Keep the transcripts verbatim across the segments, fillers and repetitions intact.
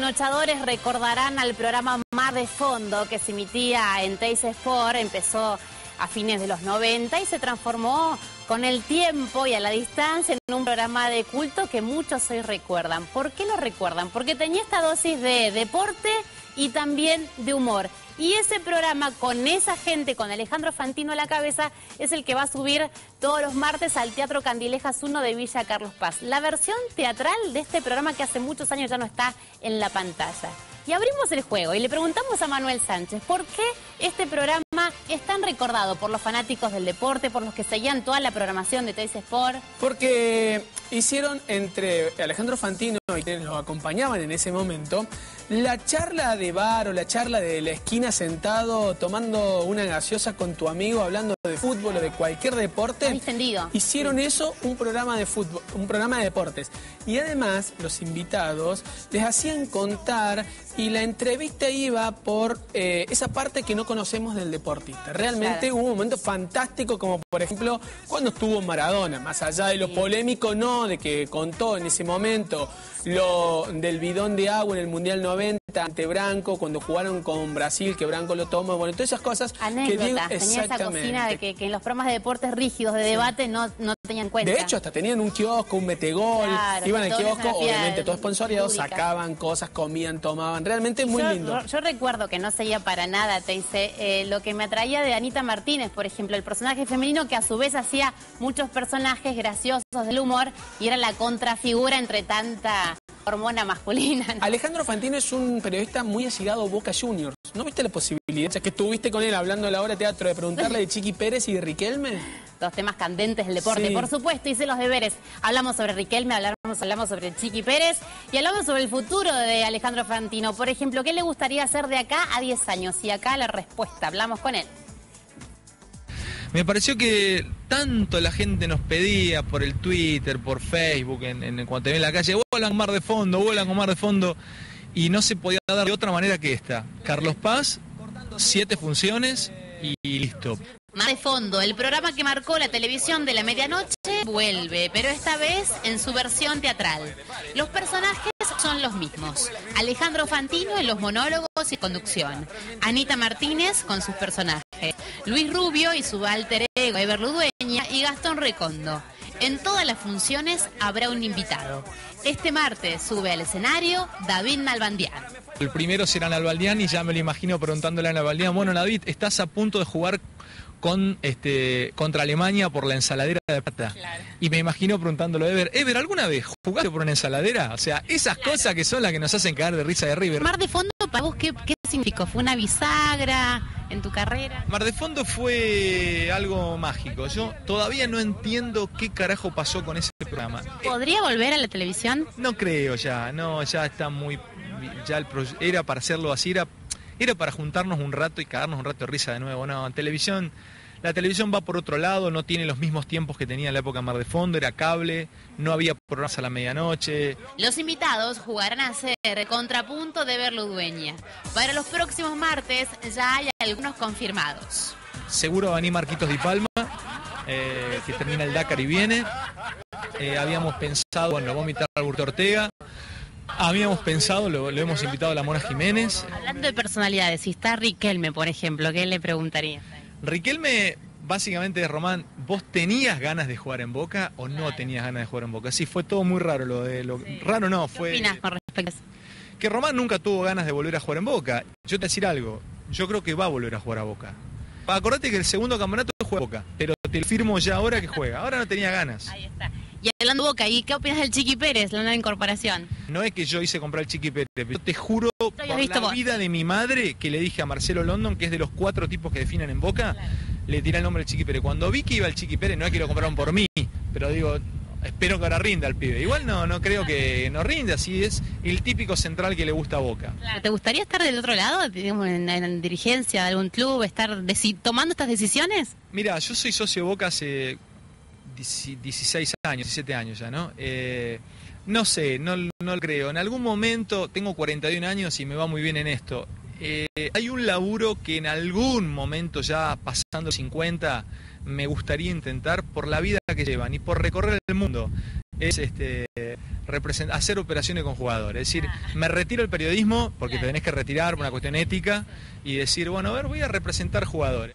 trasnochadores recordarán al programa Mar de Fondo que se emitía en Teis Sport. Empezó a fines de los noventa y se transformó con el tiempo y a la distancia en un programa de culto que muchos hoy recuerdan. ¿Por qué lo recuerdan? Porque tenía esta dosis de deporte y también de humor. Y ese programa, con esa gente, con Alejandro Fantino a la cabeza, es el que va a subir todos los martes al Teatro Candilejas uno de Villa Carlos Paz. La versión teatral de este programa que hace muchos años ya no está en la pantalla. Y abrimos el juego y le preguntamos a Manuel Sánchez por qué este programa es tan recordado por los fanáticos del deporte, por los que seguían toda la programación de Teis Sport. Porque hicieron entre Alejandro Fantino y quienes lo acompañaban en ese momento la charla de bar o la charla de la esquina sentado tomando una gaseosa con tu amigo hablando de fútbol o de cualquier deporte. Muy extendido. Hicieron eso un programa de fútbol, un programa de deportes. Y además los invitados les hacían contar y la entrevista iba por eh, esa parte que no conocemos del deportista. Realmente claro. Hubo un momento fantástico como por ejemplo cuando estuvo Maradona, más allá de lo sí. polémico no, de que contó en ese momento lo del bidón de agua en el Mundial noventa ante Branco, cuando jugaron con Brasil, que Branco lo tomó, bueno, todas esas cosas. Anécdotas, que tenía esa cocina de que, que en los programas de deportes rígidos de sí. debate no, no tenían cuenta. De hecho, hasta tenían un kiosco, un metegol, claro, iban al kiosco, obviamente todo sponsoreado, sacaban cosas, comían, tomaban, realmente muy yo, lindo. Yo recuerdo que no seguía para nada, te dice, eh, lo que me atraía de Anita Martínez, por ejemplo, el personaje femenino que a su vez hacía muchos personajes graciosos del humor y era la contrafigura entre tanta hormona masculina, ¿no? Alejandro Fantino es un periodista muy allegado a Boca Juniors. ¿No viste la posibilidad? O sea, que estuviste con él hablando a la hora de teatro de preguntarle de Chiqui Pérez y de Riquelme. Dos temas candentes del deporte, sí. Por supuesto, hice los deberes. Hablamos sobre Riquelme, hablamos, hablamos sobre Chiqui Pérez y hablamos sobre el futuro de Alejandro Fantino. Por ejemplo, ¿qué le gustaría hacer de acá a diez años? Y acá la respuesta, hablamos con él. Me pareció que tanto la gente nos pedía por el Twitter, por Facebook, en, en, cuando te ven en la calle, vuelan con Mar de Fondo, vuelan con Mar de Fondo, y no se podía dar de otra manera que esta. Carlos Paz, siete funciones y, y listo. Mar de Fondo, el programa que marcó la televisión de la medianoche, vuelve, pero esta vez en su versión teatral. Los personajes son los mismos. Alejandro Fantino en los monólogos y conducción. Anita Martínez con sus personajes. Luis Rubio y su alter ego Ever Ludueña y Gastón Recondo. En todas las funciones habrá un invitado. Este martes sube al escenario David Nalbandián. El primero será Nalbandián y ya me lo imagino preguntándole a Nalbandián, bueno David, estás a punto de jugar con este contra Alemania por la ensaladera de plata. Claro. Y me imagino preguntándolo a Ever, Ever, ¿alguna vez jugaste por una ensaladera? O sea, esas claro. cosas que son las que nos hacen caer de risa de River. Mar de Fondo, para vos, ¿qué, qué significó? ¿Fue una bisagra en tu carrera? Mar de Fondo fue algo mágico. Yo todavía no entiendo qué carajo pasó con ese programa. ¿Podría volver a la televisión? No creo ya, no, ya está muy... ya el pro, era para hacerlo así, era... Era para juntarnos un rato y cagarnos un rato de risa de nuevo. No, en televisión, la televisión va por otro lado, no tiene los mismos tiempos que tenía en la época Mar de Fondo, era cable, no había programas a la medianoche. Los invitados jugarán a ser contrapunto de Ever Ludueña. Para los próximos martes ya hay algunos confirmados. Seguro va a venir Marquitos Di Palma, eh, que termina el Dakar y viene. Eh, habíamos pensado, bueno, vamos a invitar a Alberto Ortega. Habíamos pensado, lo, lo hemos invitado a la Mona Jiménez. Hablando de personalidades, si está Riquelme, por ejemplo, ¿qué le preguntaría? Riquelme, básicamente, Román, ¿vos tenías ganas de jugar en Boca o no claro. tenías ganas de jugar en Boca? Sí, fue todo muy raro lo de... Lo, sí. Raro no, fue... ¿Qué opinas con respecto a eso? Que Román nunca tuvo ganas de volver a jugar en Boca. Yo te voy a decir algo, yo creo que va a volver a jugar a Boca. Acordate que el segundo campeonato juega Boca, pero te lo firmo ya ahora que juega. Ahora no tenía ganas. Ahí está. Y hablando de Boca, ¿y qué opinas del Chiqui Pérez, la nueva incorporación? No es que yo hice comprar el Chiqui Pérez, pero yo te juro por la vos? vida de mi madre que le dije a Marcelo London, que es de los cuatro tipos que definen en Boca, claro. le tiré el nombre del Chiqui Pérez. Cuando vi que iba el Chiqui Pérez, no es que lo compraron por mí, pero digo, espero que ahora rinda el pibe. Igual no, no creo que no rinda, así es el típico central que le gusta a Boca. Claro. ¿Te gustaría estar del otro lado, digamos, en, en dirigencia de algún club, estar tomando estas decisiones? Mira, yo soy socio de Boca hace dieciséis años, diecisiete años ya, ¿no? Eh, no sé, no, no lo creo. En algún momento, tengo cuarenta y un años y me va muy bien en esto. Eh, hay un laburo que en algún momento, ya pasando cincuenta, me gustaría intentar por la vida que llevan y por recorrer el mundo. es este, hacer operaciones con jugadores. Es decir, me retiro del periodismo, porque te tenés que retirar por una cuestión ética, y decir, bueno, a ver, voy a representar jugadores.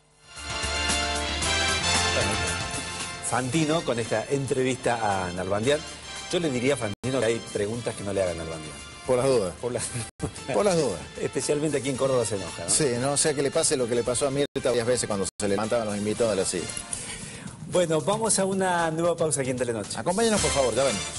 Fantino, con esta entrevista a Nalbandián, yo le diría a Fantino que hay preguntas que no le hagan a Nalbandián. Por las dudas. Por las, Por las dudas. Especialmente aquí en Córdoba se enoja, ¿no? Sí, no sea que le pase lo que le pasó a Mirta varias veces cuando se le levantaban los invitados de la silla. Bueno, vamos a una nueva pausa aquí en Telenoche. Acompáñenos, por favor, ya venimos.